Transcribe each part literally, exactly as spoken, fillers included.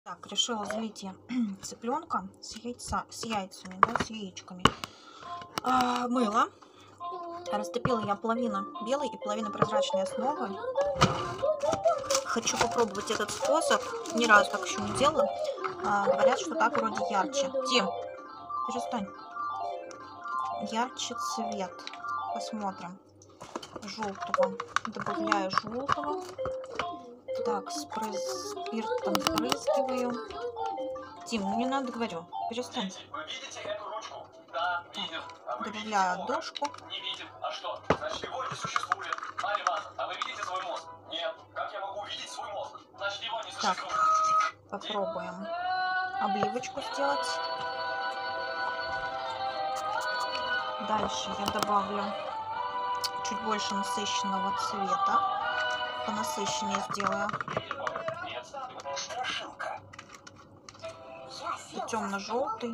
Так, решила залить я цыпленка с, яйца, с яйцами, да, с яичками. А, мыло. Растопила я половину белой и половину прозрачной основы. Хочу попробовать этот способ. Ни разу так еще не делала. А, говорят, что так вроде ярче. Тим, перестань. Ярче цвет. Посмотрим. Желтого. Добавляю желтого. Так, спиртом спрыскиваю. Тим, ну не надо, говорю. Перестань. Вы видите эту ручку? Да, видим. А вы Добавляю видите дошку. Не видим. А что? Значит, его не существует. Марья Ивановна, а вы видите свой мозг? Нет. Как я могу увидеть свой мозг? Значит, его не Так, существует. попробуем обливочку сделать. Дальше я добавлю чуть больше насыщенного цвета. Понасыщеннее сделаю. И темно-желтый.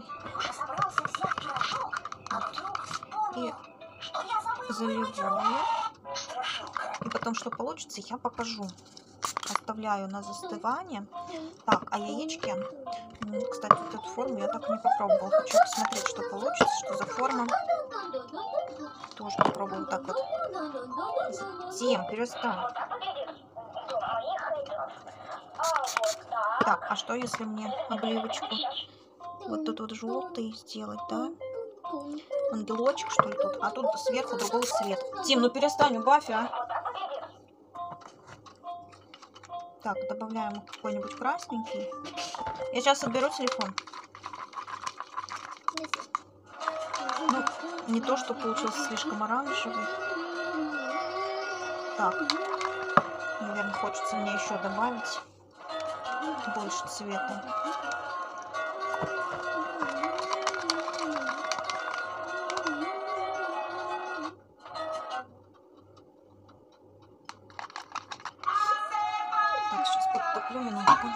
Вот. И заливаю. И потом, что получится, я покажу. Оставляю на застывание. Так, а яички, кстати, вот эту форму я так и не попробовала. Хочу посмотреть, что получится, что за форма. Тоже попробую вот так вот. Тим, перестань. Так, а что если мне обливочку вот тут вот желтый сделать, да? Ангелочек, что ли, тут? А тут сверху другого цвета. Тим, ну перестань, убавь, а. Так, добавляем какой-нибудь красненький. Я сейчас отберу телефон. Ну, не то, что получился слишком оранжевый. Так, наверное, хочется мне еще добавить больше цвета. Так, сейчас подтоплю немножко.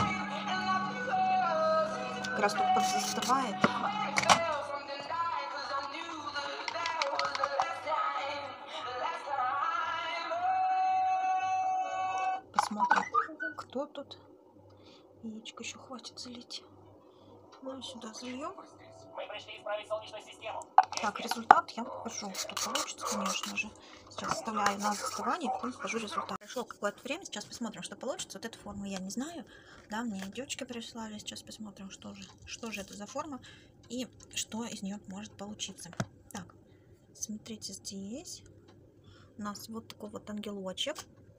Как раз тут подзастывает. Посмотрим, кто тут. Яичко еще хватит залить. Ну, сюда зальем. Так, результат я покажу, что получится, конечно же. Сейчас оставляю на застывание, потом покажу результат. Прошло какое-то время, сейчас посмотрим, что получится. Вот эту форму я не знаю. Да, мне девочки прислали. Сейчас посмотрим, что же, что же это за форма и что из нее может получиться. Так, смотрите, здесь у нас вот такой вот ангелочек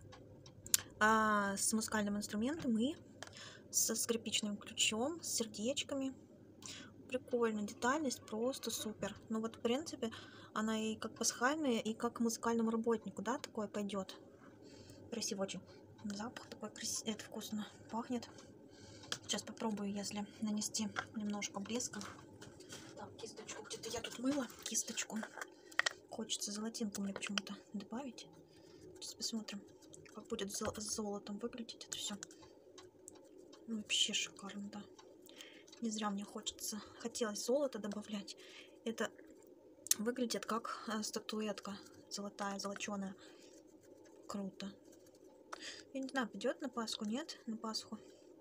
а, с музыкальным инструментом и со скрипичным ключом, с сердечками. Прикольно, детальность просто супер. Ну вот, в принципе, она и как пасхальная, и как музыкальному работнику, да, такое пойдет. Красиво очень. Запах такой красивый, это вкусно пахнет. Сейчас попробую, если нанести немножко блеска. Так, кисточку, где-то я тут мыла кисточку. Хочется золотинку мне почему-то добавить. Сейчас посмотрим, как будет с золотом выглядеть это все. Вообще шикарно, да. Не зря мне хочется, хотелось золото добавлять. Это выглядит как статуэтка золотая, золоченая. Круто. Я не знаю, пойдет на Пасху, нет? На Пасху.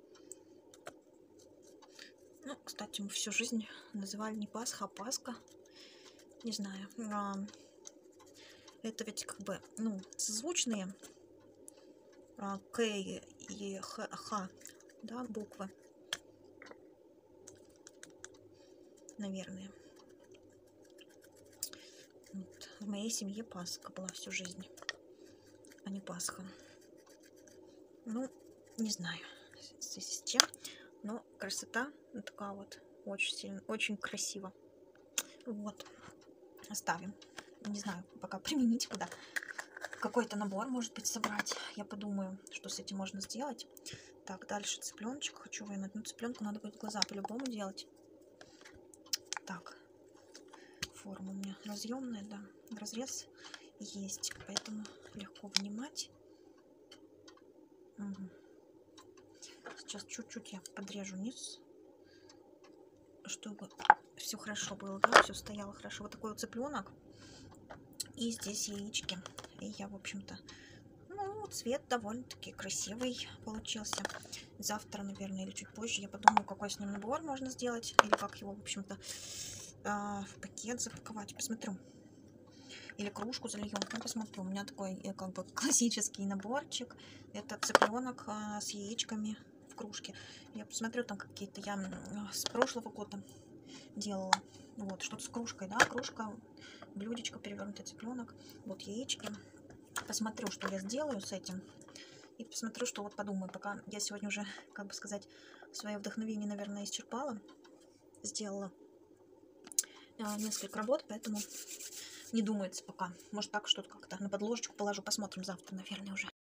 Ну, кстати, мы всю жизнь называли не Пасха, а Пасха. Не знаю. Это ведь как бы, ну, созвучные К и Х, да, буквы. Наверное. Вот. В моей семье Пасха была всю жизнь, а не Пасха. Ну, не знаю, в связи с чем, но красота такая вот, очень сильно, очень красиво. Вот, оставим. Не знаю, пока применить куда. Какой-то набор, может быть, собрать. Я подумаю, что с этим можно сделать. Так, дальше цыпленочек хочу вынуть. Ну, цыпленку надо будет глаза по-любому делать. Так, форма у меня разъемная, да, разрез есть, поэтому легко вынимать. Угу. Сейчас чуть-чуть я подрежу низ, чтобы все хорошо было, да, все стояло хорошо. Вот такой вот цыпленок, и здесь яички. И я, в общем-то, ну, цвет довольно-таки красивый получился. Завтра, наверное, или чуть позже я подумаю, какой с ним набор можно сделать. Или как его, в общем-то, в пакет запаковать. Посмотрю. Или кружку зальем. Ну, посмотрю. У меня такой как бы классический наборчик. Это цыпленок с яичками в кружке. Я посмотрю, там какие-то я с прошлого года делала. Вот, что-то с кружкой, да, кружка, блюдечко, перевернутый цыпленок. Вот яички. Посмотрю, что я сделаю с этим. И посмотрю, что вот подумаю. Пока я сегодня уже, как бы сказать, свое вдохновение, наверное, исчерпала. Сделала несколько работ, поэтому не думается пока. Может, так что-то как-то на подложечку положу. Посмотрим завтра, наверное, уже.